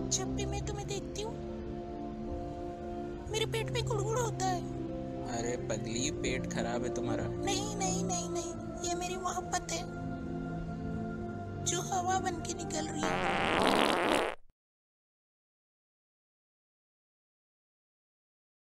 जब भी मैं तुम्हें देखती हूँ मेरे पेट में गुड़गुड़ होता है। अरे पगली, पेट खराब है तुम्हारा। नहीं नहीं नहीं नहीं, ये मेरी मोहब्बत है जो हवा बन के निकल रही है।